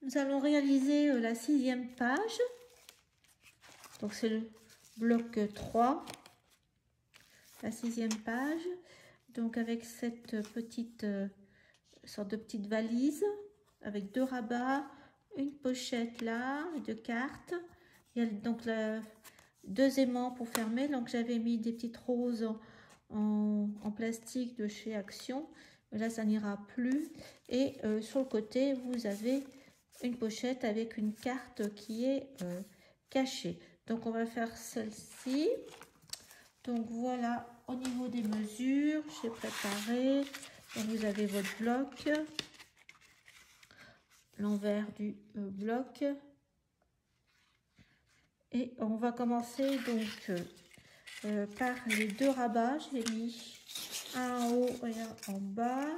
Nous allons réaliser la 6e page. Donc c'est le bloc 3, la 6e page. Donc avec cette petite sorte de petite valise avec 2 rabats, une pochette là, 2 cartes. Il y a donc 2 aimants pour fermer. Donc j'avais mis des petites roses en plastique de chez Action. Là ça n'ira plus. Et sur le côté vous avez une pochette avec une carte qui est cachée. Donc on va faire celle-ci. Donc voilà, au niveau des mesures, j'ai préparé. Donc vous avez votre bloc, l'envers du bloc. Et on va commencer donc par les 2 rabats. J'ai mis un en haut et un en bas.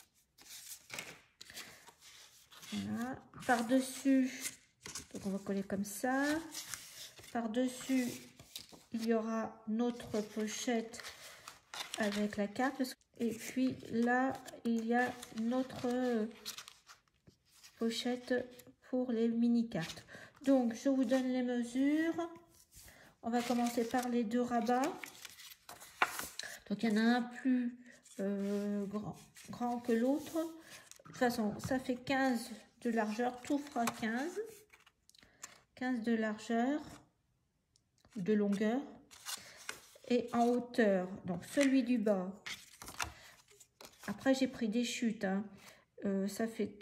Voilà. Par-dessus, donc on va coller comme ça. Par-dessus, il y aura notre pochette avec la carte. Et puis là, il y a notre pochette pour les mini-cartes. Donc, je vous donne les mesures. On va commencer par les 2 rabats. Donc, il y en a un plus grand que l'autre. De toute façon, ça fait 15 de largeur. Tout fera 15. 15 de largeur, de longueur. Et en hauteur, donc celui du bas. Après, j'ai pris des chutes. Hein. Ça fait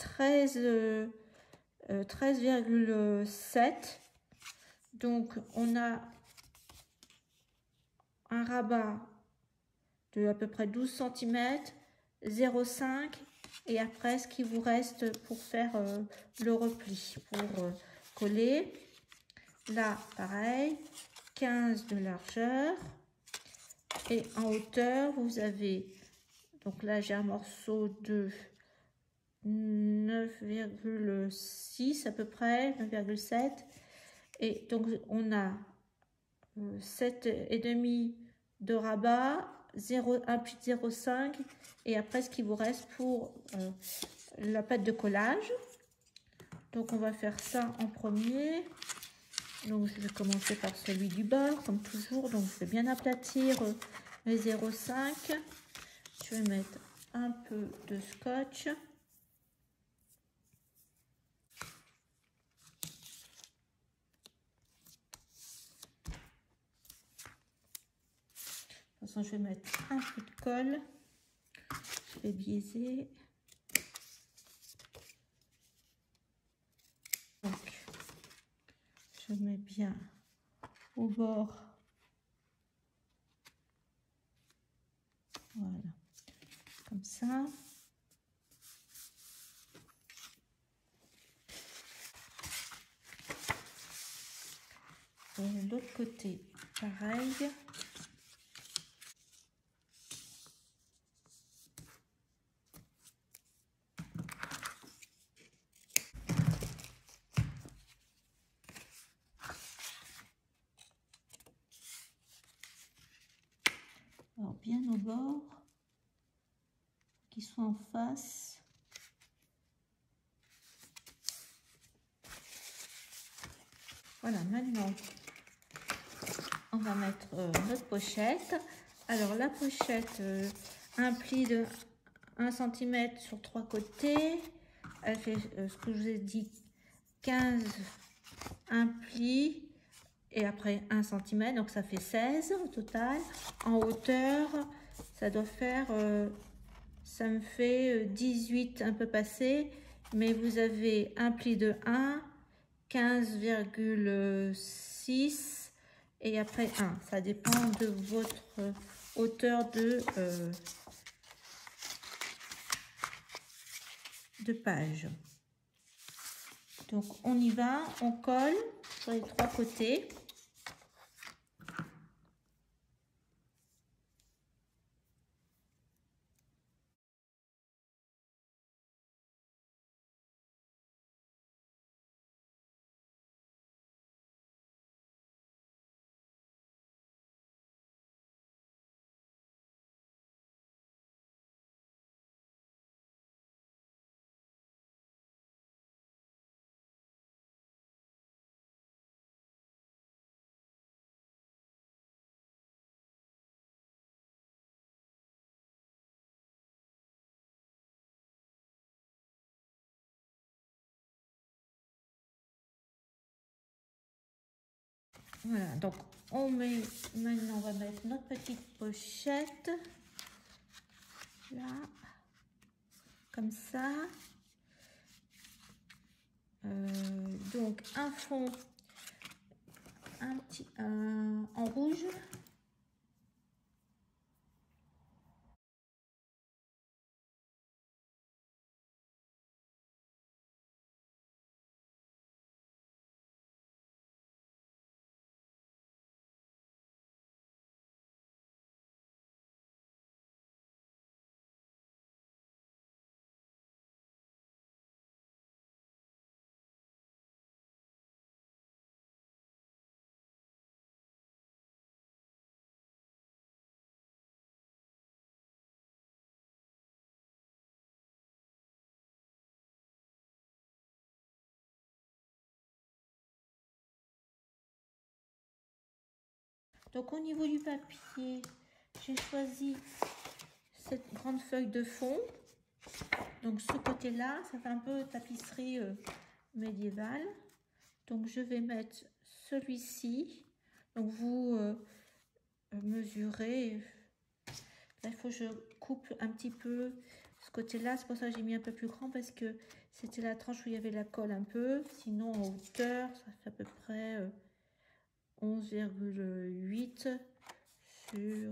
13,7. Donc, on a un rabat de à peu près 12 cm, 0,5 et après ce qui vous reste pour faire le repli, pour coller. Là, pareil, 15 de largeur et en hauteur, vous avez, donc là j'ai un morceau de 9,6 à peu près, 9,7 et donc on a 7,5 de rabat, 1,05 et après ce qui vous reste pour la pâte de collage. Donc on va faire ça en premier. Donc je vais commencer par celui du bas comme toujours. Donc je vais bien aplatir les 0,5. Je vais mettre un peu de scotch. De toute façon, je vais mettre un peu de colle. Je vais biaiser. Donc, je mets bien au bord. Voilà. Comme ça. Et de l'autre côté, pareil. Alors bien au bord, qu'ils soient en face. Voilà, maintenant, on va mettre notre pochette. Alors la pochette, un pli de 1 cm sur 3 côtés. Elle fait ce que je vous ai dit, 15, un pli et après 1 cm, donc ça fait 16 au total. En hauteur, ça doit faire, ça me fait 18 un peu passé, mais vous avez un pli de 1, 15,6 et après 1. Ça dépend de votre hauteur de page. Donc on y va, on colle sur les 3 côtés. Voilà, donc on met, maintenant on va mettre notre petite pochette, là, comme ça. Donc un fond, un petit en rouge. Donc au niveau du papier, j'ai choisi cette grande feuille de fond. Donc ce côté-là, ça fait un peu tapisserie médiévale. Donc je vais mettre celui-ci. Donc vous mesurez. Là, il faut que je coupe un petit peu ce côté-là. C'est pour ça que j'ai mis un peu plus grand parce que c'était la tranche où il y avait la colle un peu. Sinon en hauteur, ça fait à peu près 11,8 sur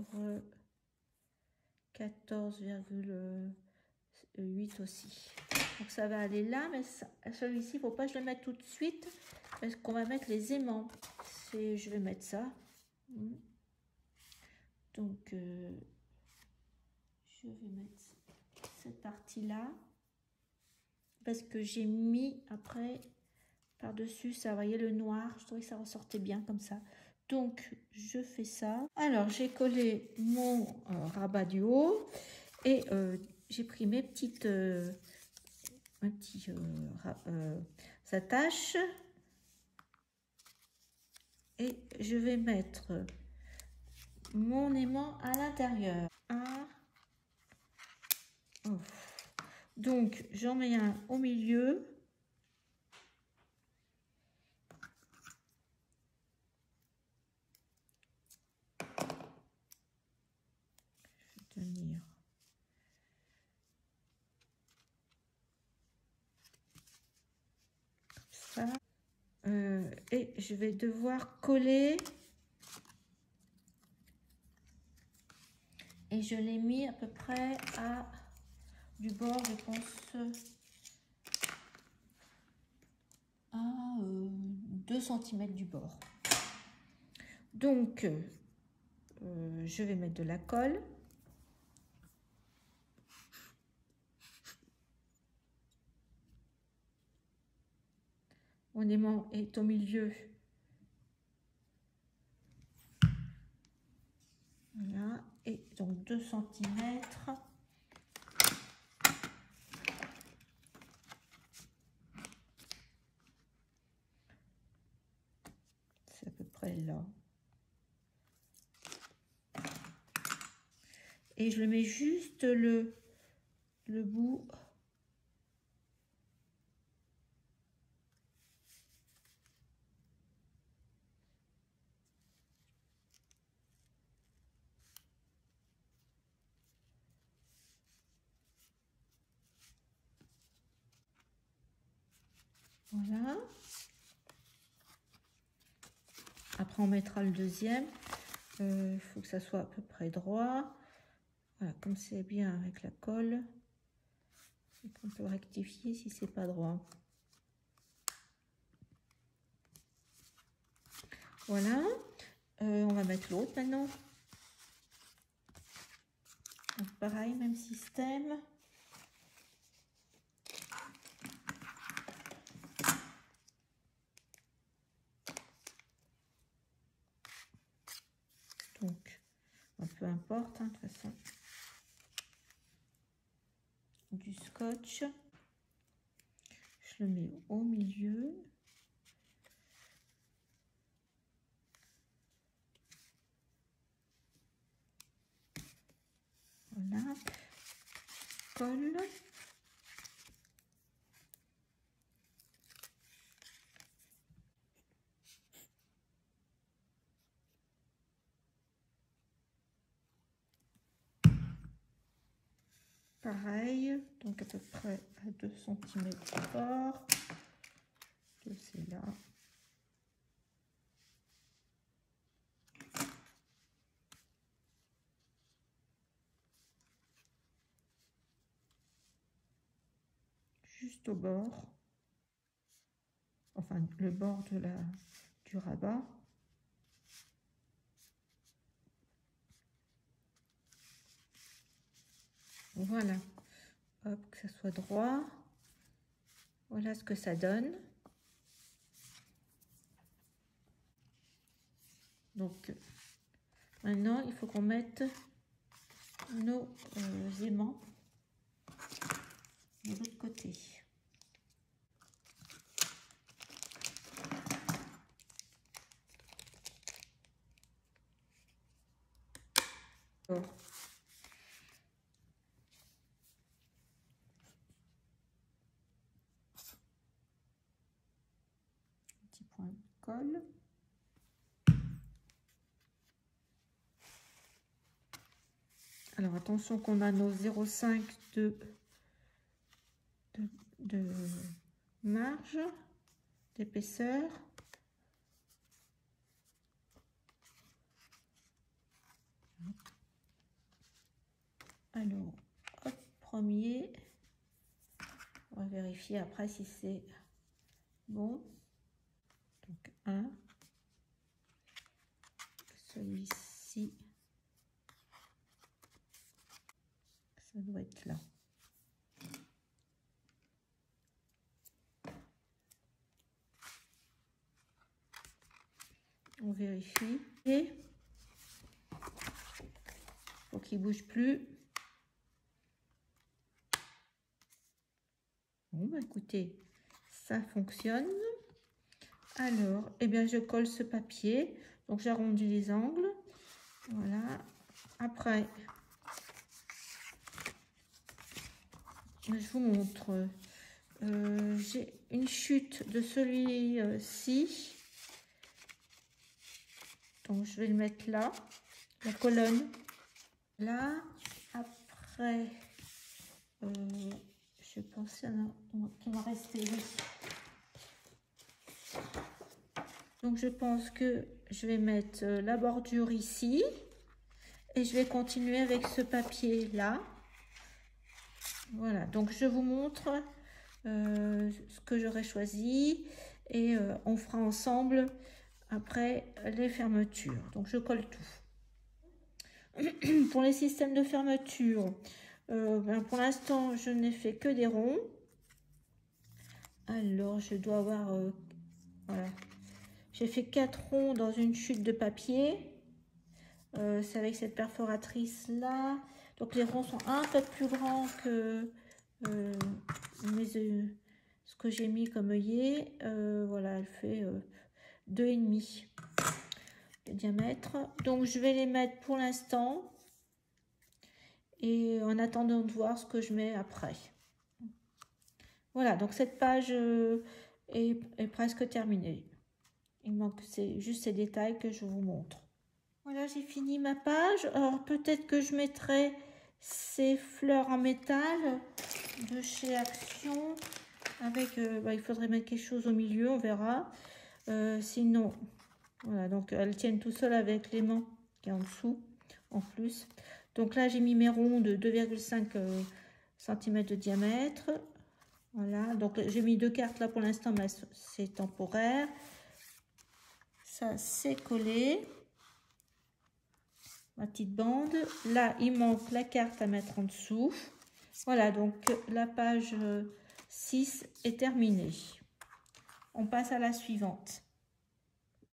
14,8 aussi. Donc ça va aller là, mais celui-ci, il ne faut pas que je le mette tout de suite parce qu'on va mettre les aimants. Je vais mettre ça. Donc je vais mettre cette partie-là parce que j'ai mis après par-dessus, ça, vous voyez le noir, je trouvais que ça ressortait bien comme ça. Donc je fais ça. Alors j'ai collé mon rabat du haut et j'ai pris mes petites attaches et je vais mettre mon aimant à l'intérieur. Donc j'en mets un au milieu. Je vais tenir. Ça. Et je vais devoir coller. Et je l'ai mis à peu près à du bord, je pense, à 2 cm du bord. Donc, je vais mettre de la colle. Mon aimant est au milieu. Voilà, et donc 2 cm. C'est à peu près là. Et je le mets juste le bout. Voilà. Après, on mettra le deuxième. Il faut que ça soit à peu près droit. Voilà, comme c'est bien avec la colle. On peut rectifier si c'est pas droit. Voilà. On va mettre l'autre maintenant. Donc, pareil, même système. Donc, peu importe, hein, de toute façon. Du scotch. Je le mets au milieu. Voilà. Colle. pareil, donc à peu près à 2 cm fort. C'est là. Juste au bord, enfin le bord de du rabat. Voilà, hop, que ça soit droit. Voilà ce que ça donne. Donc maintenant il faut qu'on mette nos aimants de l'autre côté. Alors, petit point de colle. Alors attention qu'on a nos 0,5 de marge d'épaisseur. Alors, hop, premier, on va vérifier après si c'est bon. Donc 1, celui-ci, ça doit être là. On vérifie et faut qu'il bouge plus. Bon, bah écoutez, ça fonctionne. Alors, eh bien, je colle ce papier. Donc, j'arrondis les angles. Voilà. Après, je vous montre. J'ai une chute de celui-ci. Donc, je vais le mettre là. La colonne. Là. Après, je pensais qu'il m'a resté. Donc, je pense que je vais mettre la bordure ici. Et je vais continuer avec ce papier-là. Voilà. Donc, je vous montre ce que j'aurais choisi. Et on fera ensemble après les fermetures. Donc, je colle tout. Pour les systèmes de fermeture, pour l'instant, je n'ai fait que des ronds. Alors, je dois avoir... voilà. J'ai fait 4 ronds dans une chute de papier. C'est avec cette perforatrice là. Donc les ronds sont un peu plus grands que ce que j'ai mis comme œillet. Voilà, elle fait 2,5 de diamètre. Donc je vais les mettre pour l'instant. Et en attendant de voir ce que je mets après. Voilà, donc cette page est presque terminée. Il manque juste ces détails que je vous montre. Voilà, j'ai fini ma page. Alors, peut-être que je mettrai ces fleurs en métal de chez Action. Avec, il faudrait mettre quelque chose au milieu, on verra. Sinon, voilà, donc elles tiennent tout seul avec l'aimant qui est en dessous, en plus. Donc là, j'ai mis mes ronds de 2,5 cm de diamètre. Voilà, donc j'ai mis 2 cartes là pour l'instant, mais c'est temporaire. Ça, c'est collé. Ma petite bande. Là, il manque la carte à mettre en dessous. Voilà, donc la page 6 est terminée. On passe à la suivante.